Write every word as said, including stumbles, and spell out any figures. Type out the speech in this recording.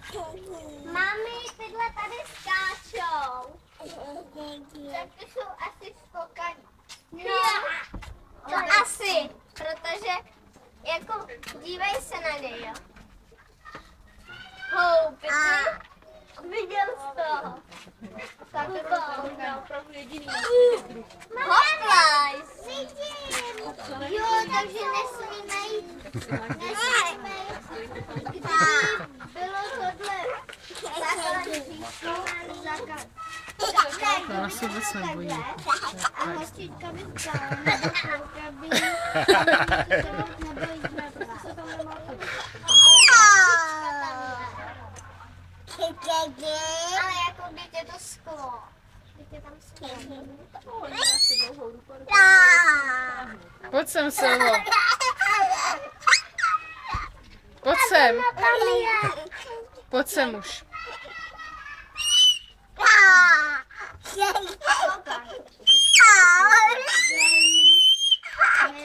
Mami, tyhle tady skáčou. Tak to jsou asi skokaní. No, to asi, protože jako dívej se na něj, jo. Houpy, viděl jsi to? Tak to bylo opravdu jediný. Hoplaj! Vidím! Jo, takže nesmíme jít. Nesmíme jít. Kdyby bylo tohle zákaz. Na sebe se bojí. A hostička by stála, nebo chvilka by nebo jí zmrdla. Ale jako by tě to sklo. By tam sklo. Pojď sem, Silvo. Pojď sem. Pojď sem už.